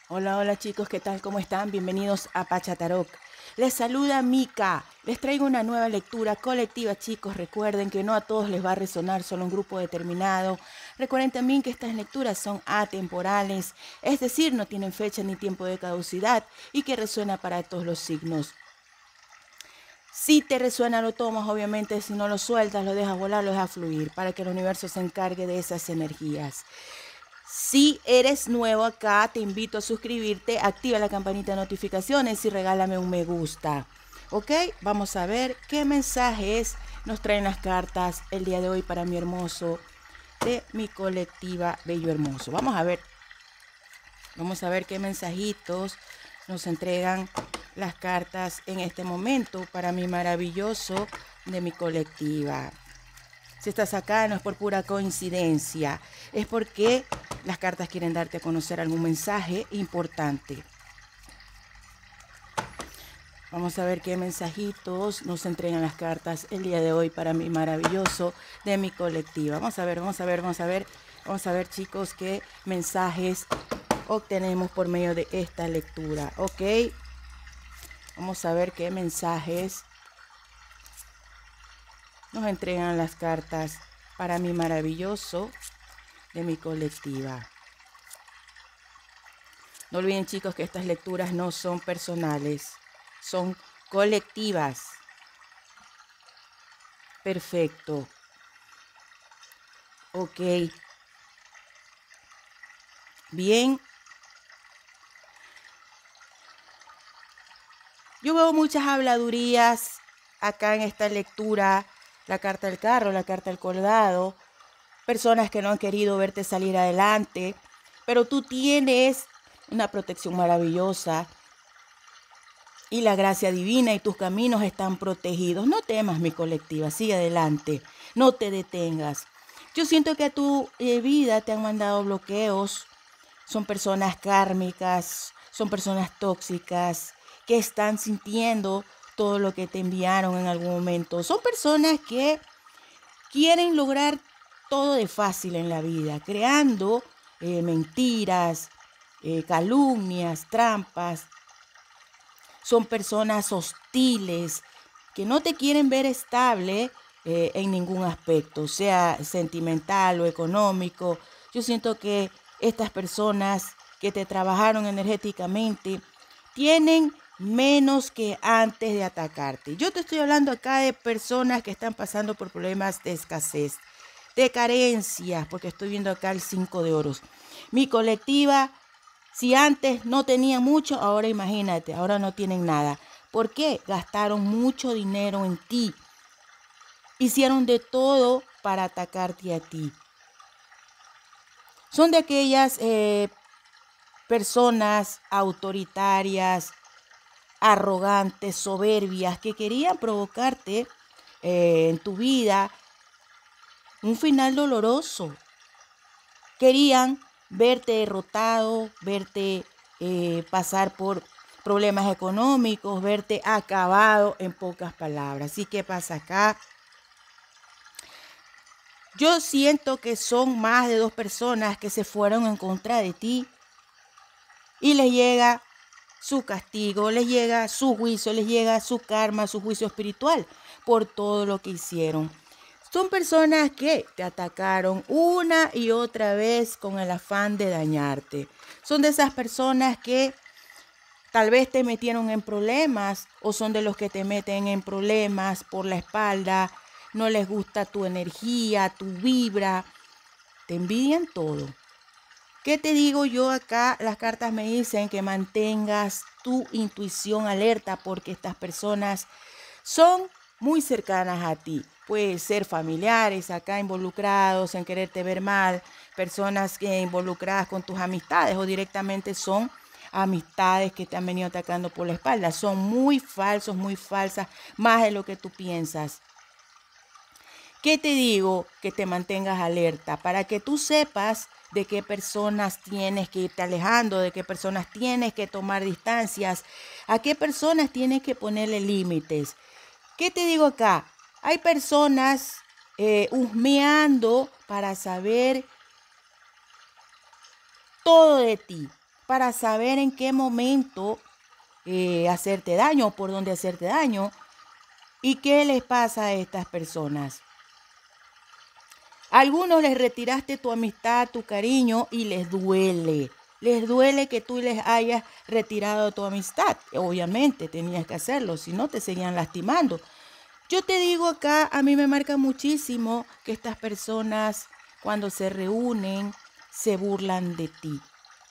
Hola, hola chicos, ¿qué tal? ¿Cómo están? Bienvenidos a Pacha Tarot. Les saluda Mika. Les traigo una nueva lectura colectiva, chicos. Recuerden que no a todos les va a resonar, solo un grupo determinado. Recuerden también que estas lecturas son atemporales, es decir, no tienen fecha ni tiempo de caducidad y que resuena para todos los signos. Si te resuena, lo tomas, obviamente. Si no lo sueltas, lo dejas volar, lo dejas fluir, para que el universo se encargue de esas energías. Si eres nuevo acá, te invito a suscribirte, activa la campanita de notificaciones y regálame un me gusta. Ok, vamos a ver qué mensajes nos traen las cartas el día de hoy para mi hermoso de mi colectiva Bello Hermoso. Vamos a ver qué mensajitos nos entregan las cartas en este momento para mi maravilloso de mi colectiva. Si estás acá no es por pura coincidencia, es porque las cartas quieren darte a conocer algún mensaje importante. Vamos a ver qué mensajitos nos entregan las cartas el día de hoy para mi maravilloso de mi colectiva. Vamos a ver chicos qué mensajes obtenemos por medio de esta lectura. Ok, vamos a ver qué mensajes nos entregan las cartas para mi maravilloso de mi colectiva. No olviden chicos que estas lecturas no son personales, son colectivas. Perfecto. Ok. Bien. Yo veo muchas habladurías acá en esta lectura. La carta del carro, la carta del colgado. Personas que no han querido verte salir adelante. Pero tú tienes una protección maravillosa y la gracia divina y tus caminos están protegidos. No temas, mi colectiva, sigue adelante, no te detengas. Yo siento que a tu vida te han mandado bloqueos, son personas kármicas, son personas tóxicas que están sintiendo todo lo que te enviaron en algún momento. Son personas que quieren lograr todo de fácil en la vida, creando mentiras, calumnias, trampas. Son personas hostiles que no te quieren ver estable en ningún aspecto, sea sentimental o económico. Yo siento que estas personas que te trabajaron energéticamente tienen menos que antes de atacarte. Yo te estoy hablando acá de personas que están pasando por problemas de escasez, de carencias, porque estoy viendo acá el 5 de oros. Mi colectiva, si antes no tenían mucho, ahora imagínate, ahora no tienen nada. ¿Por qué? Gastaron mucho dinero en ti. Hicieron de todo para atacarte a ti. Son de aquellas personas autoritarias, arrogantes, soberbias, que querían provocarte en tu vida un final doloroso. Querían verte derrotado, verte pasar por problemas económicos, verte acabado, en pocas palabras. ¿Y qué pasa acá? Yo siento que son más de 2 personas que se fueron en contra de ti y les llega su castigo, les llega su juicio, les llega su karma, su juicio espiritual por todo lo que hicieron. Son personas que te atacaron una y otra vez con el afán de dañarte. Son de esas personas que tal vez te metieron en problemas o son de los que te meten en problemas por la espalda. No les gusta tu energía, tu vibra. Te envidian todo. ¿Qué te digo yo acá? Las cartas me dicen que mantengas tu intuición alerta porque estas personas son muy cercanas a ti. Puede ser familiares acá involucrados en quererte ver mal, personas que involucradas con tus amistades o directamente son amistades que te han venido atacando por la espalda. Son muy falsos, muy falsas, más de lo que tú piensas. ¿Qué te digo? Que te mantengas alerta para que tú sepas de qué personas tienes que irte alejando, de qué personas tienes que tomar distancias, a qué personas tienes que ponerle límites. ¿Qué te digo acá? Hay personas husmeando para saber todo de ti, para saber en qué momento hacerte daño o por dónde hacerte daño. ¿Y qué les pasa a estas personas? A algunos les retiraste tu amistad, tu cariño y les duele. Les duele que tú les hayas retirado tu amistad. Obviamente tenías que hacerlo, si no te seguían lastimando. Yo te digo acá, a mí me marca muchísimo que estas personas cuando se reúnen se burlan de ti.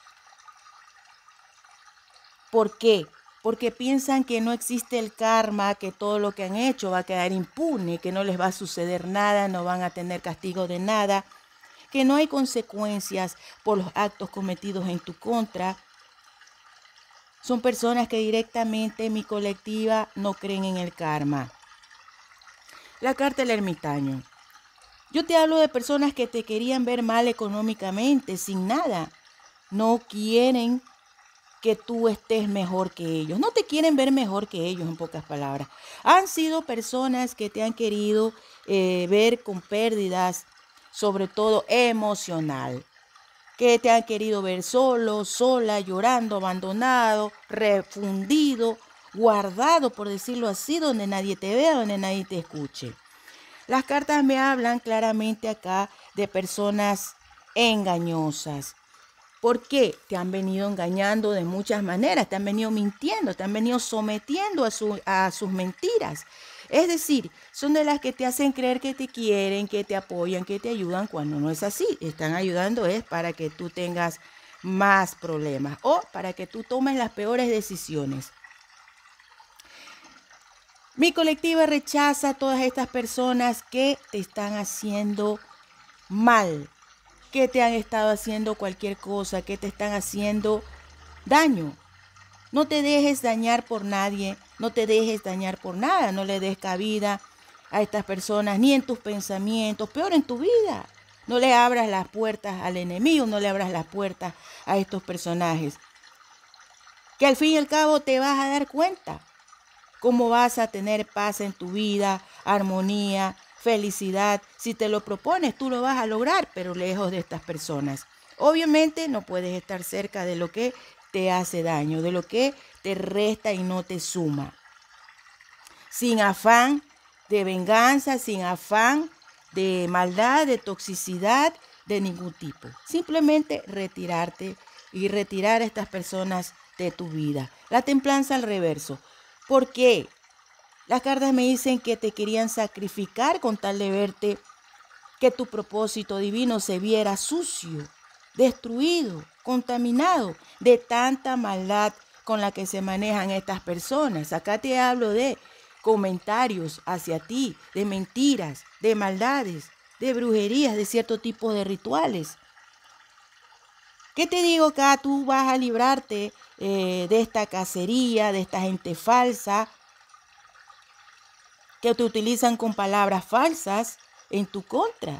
¿Por qué? Porque piensan que no existe el karma, que todo lo que han hecho va a quedar impune, que no les va a suceder nada, no van a tener castigo de nada, que no hay consecuencias por los actos cometidos en tu contra. Son personas que directamente, mi colectiva, no creen en el karma. La carta del ermitaño. Yo te hablo de personas que te querían ver mal económicamente, sin nada. No quieren que tú estés mejor que ellos. No te quieren ver mejor que ellos, en pocas palabras. Han sido personas que te han querido ver con pérdidas, sobre todo emocional. Que te han querido ver solo, sola, llorando, abandonado, refundido, guardado, por decirlo así, donde nadie te vea, donde nadie te escuche. Las cartas me hablan claramente acá de personas engañosas. ¿Por qué? Te han venido engañando de muchas maneras, te han venido mintiendo, te han venido sometiendo a sus mentiras. Es decir, son de las que te hacen creer que te quieren, que te apoyan, que te ayudan, cuando no es así. Están ayudando es para que tú tengas más problemas o para que tú tomes las peores decisiones. Mi colectiva rechaza a todas estas personas que te están haciendo mal, que te han estado haciendo cualquier cosa, que te están haciendo daño. No te dejes dañar por nadie, no te dejes dañar por nada, no le des cabida a estas personas, ni en tus pensamientos, peor en tu vida. No le abras las puertas al enemigo, no le abras las puertas a estos personajes. Que al fin y al cabo te vas a dar cuenta cómo vas a tener paz en tu vida, armonía, felicidad. Si te lo propones, tú lo vas a lograr, pero lejos de estas personas. Obviamente no puedes estar cerca de lo que te hace daño, de lo que te resta y no te suma. Sin afán de venganza, sin afán de maldad, de toxicidad, de ningún tipo. Simplemente retirarte y retirar a estas personas de tu vida. La templanza al reverso. ¿Por qué? Las cartas me dicen que te querían sacrificar con tal de verte, que tu propósito divino se viera sucio, destruido, contaminado de tanta maldad con la que se manejan estas personas. Acá te hablo de comentarios hacia ti, de mentiras, de maldades, de brujerías, de cierto tipo de rituales. ¿Qué te digo acá? Tú vas a librarte de esta cacería, de esta gente falsa, que te utilizan con palabras falsas en tu contra,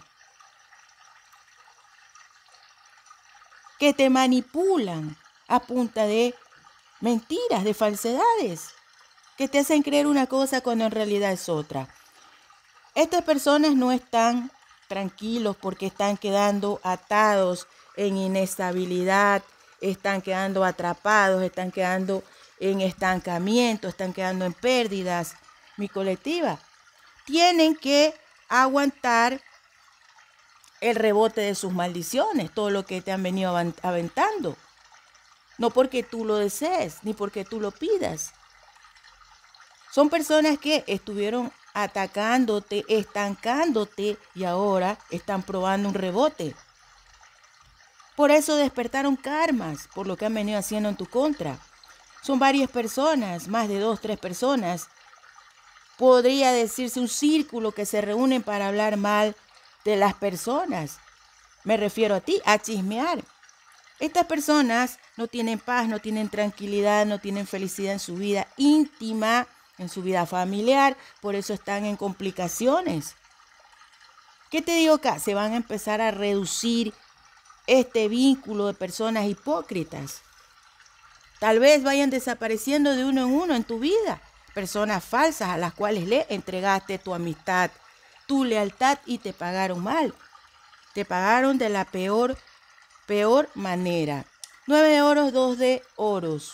que te manipulan a punta de mentiras, de falsedades, que te hacen creer una cosa cuando en realidad es otra. Estas personas no están tranquilos porque están quedando atados en inestabilidad, están quedando atrapados, están quedando en estancamiento, están quedando en pérdidas. Mi colectiva, tienen que aguantar el rebote de sus maldiciones, todo lo que te han venido aventando. No porque tú lo desees, ni porque tú lo pidas. Son personas que estuvieron atacándote, estancándote y ahora están probando un rebote. Por eso despertaron karmas, por lo que han venido haciendo en tu contra. Son varias personas, más de 2, 3 personas. Podría decirse un círculo que se reúnen para hablar mal de las personas. Me refiero a ti, a chismear. Estas personas no tienen paz, no tienen tranquilidad, no tienen felicidad en su vida íntima, en su vida familiar, por eso están en complicaciones. ¿Qué te digo acá? Se van a empezar a reducir este vínculo de personas hipócritas. Tal vez vayan desapareciendo de uno en uno en tu vida. Personas falsas a las cuales le entregaste tu amistad, tu lealtad y te pagaron mal. Te pagaron de la peor manera. 9 de oros, 2 de oros.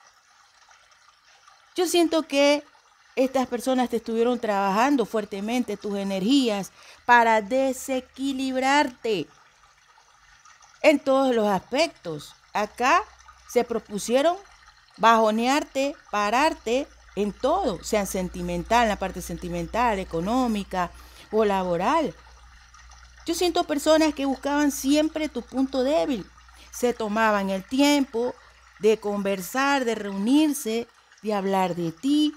Yo siento que estas personas te estuvieron trabajando fuertemente tus energías para desequilibrarte en todos los aspectos. Acá se propusieron bajonearte, pararte en todo, sea sentimental, en la parte sentimental, económica o laboral. Yo siento personas que buscaban siempre tu punto débil. Se tomaban el tiempo de conversar, de reunirse, de hablar de ti.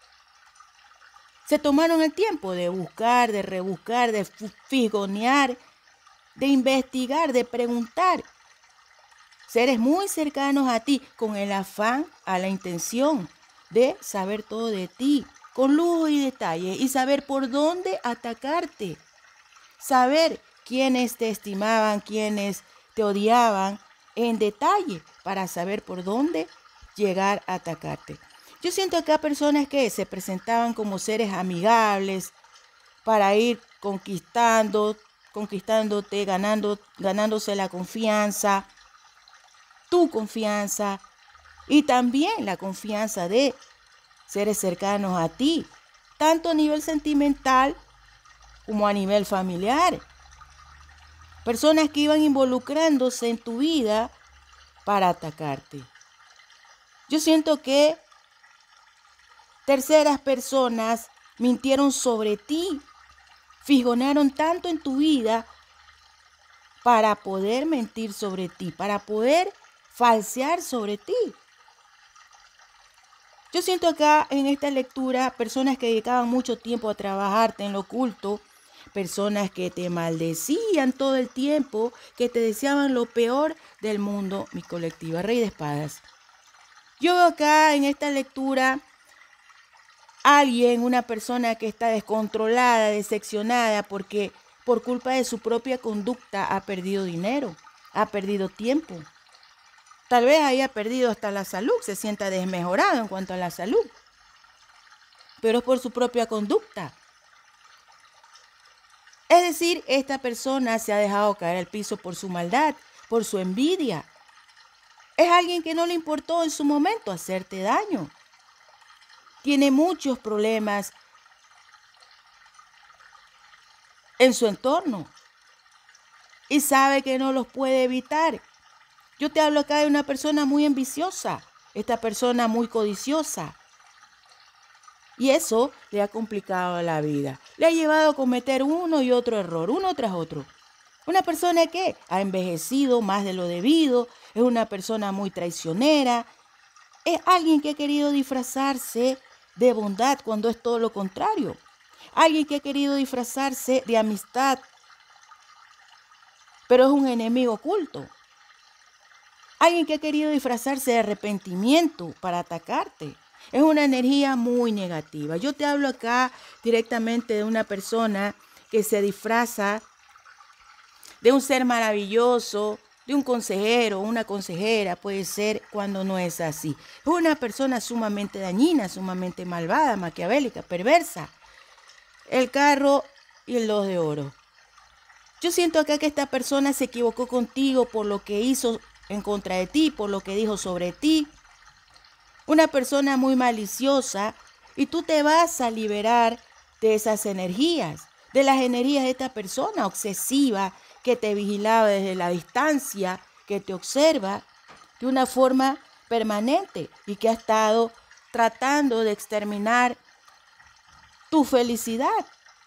Se tomaron el tiempo de buscar, de rebuscar, de figonear, de investigar, de preguntar. Seres muy cercanos a ti, con el afán, a la intención de saber todo de ti, con lujo y detalle, y saber por dónde atacarte. Saber quiénes te estimaban, quiénes te odiaban en detalle, para saber por dónde llegar a atacarte. Yo siento acá personas que se presentaban como seres amigables para ir conquistándote, ganándose la confianza, tu confianza y también la confianza de seres cercanos a ti, tanto a nivel sentimental como a nivel familiar. Personas que iban involucrándose en tu vida para atacarte. Yo siento que terceras personas mintieron sobre ti, fijonaron tanto en tu vida para poder mentir sobre ti, para poder falsear sobre ti. Yo siento acá en esta lectura personas que dedicaban mucho tiempo a trabajarte en lo oculto, personas que te maldecían todo el tiempo, que te deseaban lo peor del mundo, mi colectiva. Rey de Espadas. Yo veo acá en esta lectura alguien, una persona que está descontrolada, decepcionada, porque por culpa de su propia conducta ha perdido dinero, ha perdido tiempo. Tal vez haya perdido hasta la salud, se sienta desmejorado en cuanto a la salud, pero es por su propia conducta. Es decir, esta persona se ha dejado caer al piso por su maldad, por su envidia. Es alguien que no le importó en su momento hacerte daño. Tiene muchos problemas en su entorno y sabe que no los puede evitar. Yo te hablo acá de una persona muy ambiciosa, esta persona muy codiciosa. Y eso le ha complicado la vida. Le ha llevado a cometer uno y otro error, uno tras otro. Una persona que ha envejecido más de lo debido, es una persona muy traicionera, es alguien que ha querido disfrazarse de bondad cuando es todo lo contrario. Alguien que ha querido disfrazarse de amistad, pero es un enemigo oculto. Alguien que ha querido disfrazarse de arrepentimiento para atacarte. Es una energía muy negativa. Yo te hablo acá directamente de una persona que se disfraza de un ser maravilloso, de un consejero, una consejera, puede ser cuando no es así. Es una persona sumamente dañina, sumamente malvada, maquiavélica, perversa. El carro y el 2 de oro. Yo siento acá que esta persona se equivocó contigo por lo que hizo en contra de ti, por lo que dijo sobre ti. Una persona muy maliciosa, y tú te vas a liberar de esas energías, de las energías de esta persona obsesiva que te vigilaba desde la distancia, que te observa de una forma permanente y que ha estado tratando de exterminar tu felicidad.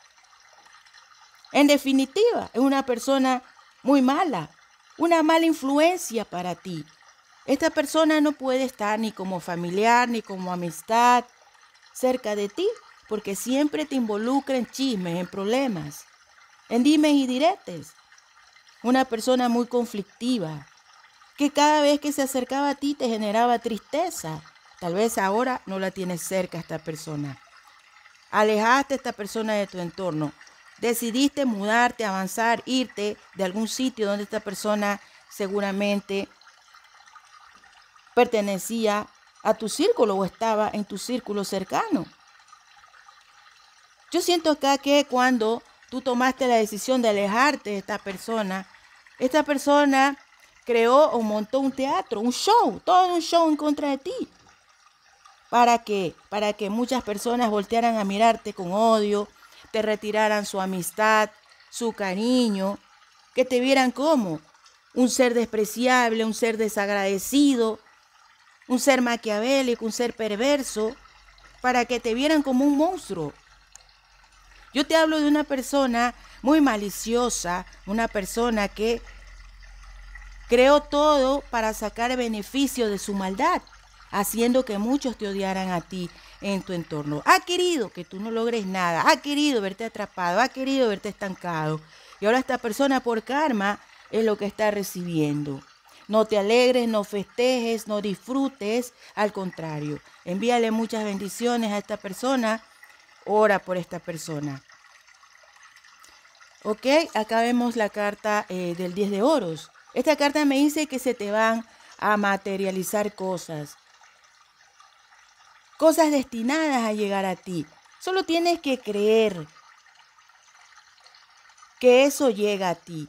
En definitiva, es una persona muy mala, una mala influencia para ti. Esta persona no puede estar ni como familiar ni como amistad cerca de ti, porque siempre te involucra en chismes, en problemas, en dimes y diretes. Una persona muy conflictiva, que cada vez que se acercaba a ti te generaba tristeza. Tal vez ahora no la tienes cerca a esta persona. Alejaste a esta persona de tu entorno. Decidiste mudarte, avanzar, irte de algún sitio donde esta persona seguramente pertenecía a tu círculo o estaba en tu círculo cercano. Yo siento acá que cuando tú tomaste la decisión de alejarte de esta persona creó o montó un teatro, un show, todo un show en contra de ti. ¿Para qué? Para que muchas personas voltearan a mirarte con odio, te retiraran su amistad, su cariño, que te vieran como un ser despreciable, un ser desagradecido, un ser maquiavélico, un ser perverso, para que te vieran como un monstruo. Yo te hablo de una persona muy maliciosa, una persona que creó todo para sacar beneficio de su maldad, haciendo que muchos te odiaran a ti en tu entorno. Ha querido que tú no logres nada, ha querido verte atrapado, ha querido verte estancado. Y ahora esta persona por karma es lo que está recibiendo. No te alegres, no festejes, no disfrutes, al contrario, envíale muchas bendiciones a esta persona, ora por esta persona. Ok, acá vemos la carta del 10 de oros. Esta carta me dice que se te van a materializar cosas destinadas a llegar a ti. Solo tienes que creer que eso llega a ti.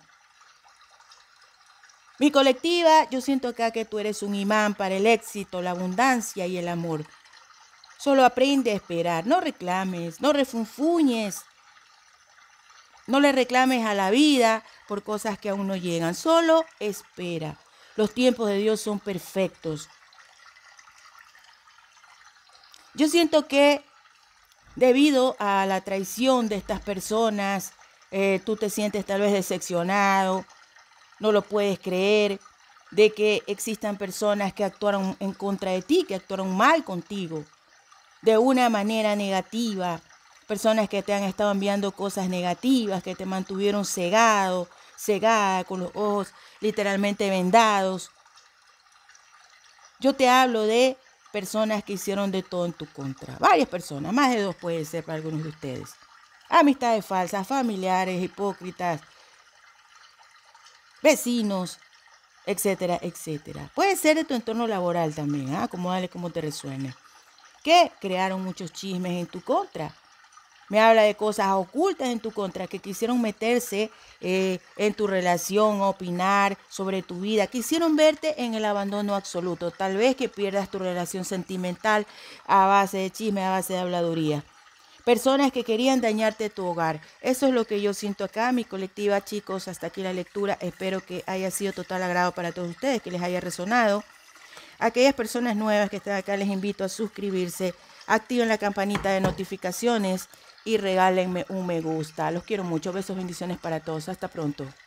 Mi colectiva, yo siento acá que tú eres un imán para el éxito, la abundancia y el amor. Solo aprende a esperar, no reclames, no refunfuñes, no le reclames a la vida por cosas que aún no llegan. Solo espera. Los tiempos de Dios son perfectos. Yo siento que debido a la traición de estas personas, tú te sientes tal vez decepcionado, no lo puedes creer, de que existan personas que actuaron en contra de ti, que actuaron mal contigo, de una manera negativa, personas que te han estado enviando cosas negativas, que te mantuvieron cegada, con los ojos literalmente vendados. Yo te hablo de personas que hicieron de todo en tu contra. Varias personas, más de 2 puede ser para algunos de ustedes. Amistades falsas, familiares, hipócritas, vecinos, etcétera, etcétera. Puede ser de tu entorno laboral también, acomódale como te resuene. Que crearon muchos chismes en tu contra. Me habla de cosas ocultas en tu contra, que quisieron meterse en tu relación, opinar sobre tu vida. Quisieron verte en el abandono absoluto. Tal vez que pierdas tu relación sentimental a base de chisme, a base de habladuría. Personas que querían dañarte tu hogar. Eso es lo que yo siento acá, mi colectiva, chicos. Hasta aquí la lectura. Espero que haya sido total agrado para todos ustedes, que les haya resonado. Aquellas personas nuevas que están acá, les invito a suscribirse, activen la campanita de notificaciones y regálenme un me gusta. Los quiero mucho. Besos, bendiciones para todos. Hasta pronto.